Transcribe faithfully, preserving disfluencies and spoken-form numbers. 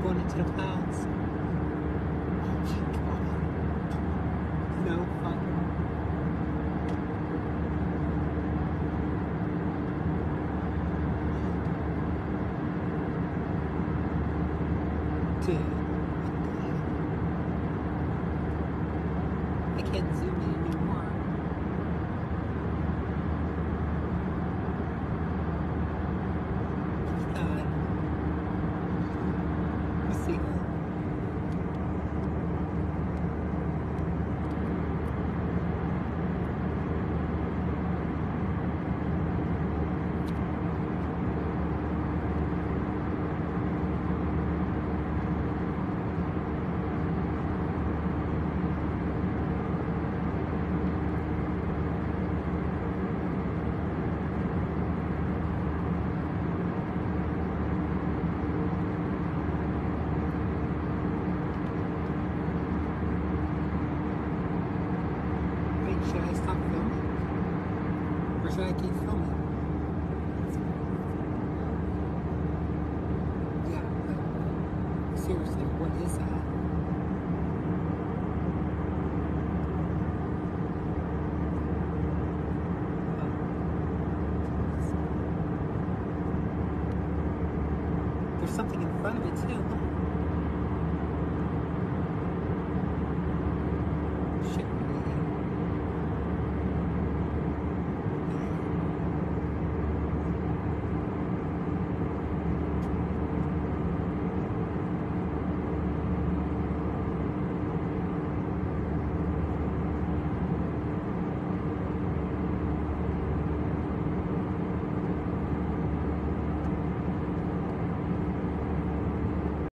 going into the clouds. Oh my God. No fun. Dude. I can't zoom in anymore. God. You see that? Should I stop filming? Or should I keep filming? Yeah, but seriously, what is that? Oh. There's something in front of it too, look.